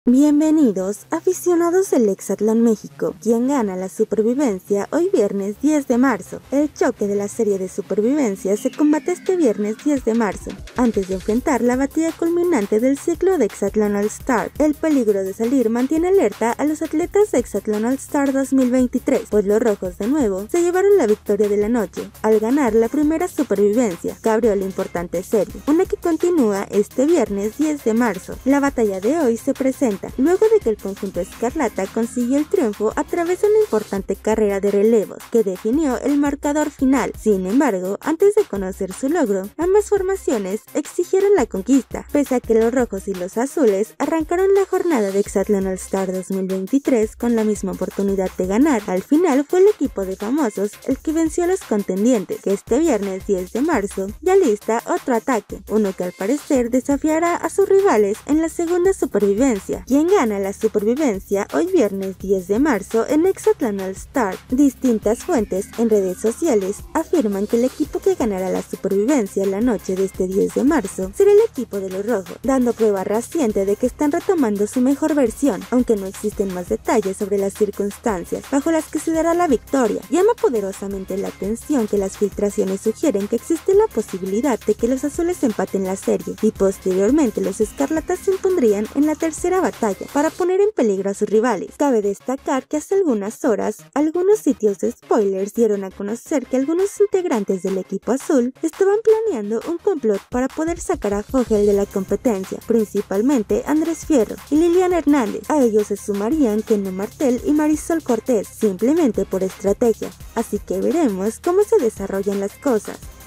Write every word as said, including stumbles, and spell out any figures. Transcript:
Bienvenidos, aficionados del Hexatlón México. ¿Quién gana la supervivencia hoy viernes diez de marzo? El choque de la serie de supervivencia se combate este viernes diez de marzo, antes de enfrentar la batalla culminante del ciclo de Hexatlón All-Star. El peligro de salir mantiene alerta a los atletas de Hexatlón All-Star dos mil veintitrés, pues los rojos de nuevo se llevaron la victoria de la noche, al ganar la primera supervivencia, que abrió la importante serie, una que continúa este viernes diez de marzo. La batalla de hoy se presenta luego de que el conjunto escarlata consiguió el triunfo a través de una importante carrera de relevos que definió el marcador final. Sin embargo, antes de conocer su logro, ambas formaciones exigieron la conquista, pese a que los rojos y los azules arrancaron la jornada de Hexatlón All-Star dos mil veintitrés con la misma oportunidad de ganar. Al final fue el equipo de famosos el que venció a los contendientes, que este viernes diez de marzo ya lista otro ataque, uno que al parecer desafiará a sus rivales en la segunda supervivencia. ¿Quién gana la supervivencia hoy viernes diez de marzo en Hexatlón All-Star? Distintas fuentes en redes sociales afirman que el equipo que ganará la supervivencia la noche de este diez de marzo será el equipo de los rojos, dando prueba reciente de que están retomando su mejor versión, aunque no existen más detalles sobre las circunstancias bajo las que se dará la victoria. Llama poderosamente la atención que las filtraciones sugieren que existe la posibilidad de que los azules empaten la serie y posteriormente los escarlatas se impondrían en la tercera batalla para poner en peligro a sus rivales. Cabe destacar que hace algunas horas, algunos sitios de spoilers dieron a conocer que algunos integrantes del equipo azul estaban planeando un complot para poder sacar a Fogel de la competencia, principalmente Andrés Fierro y Liliana Hernández. A ellos se sumarían Keno Martel y Marisol Cortés, simplemente por estrategia. Así que veremos cómo se desarrollan las cosas.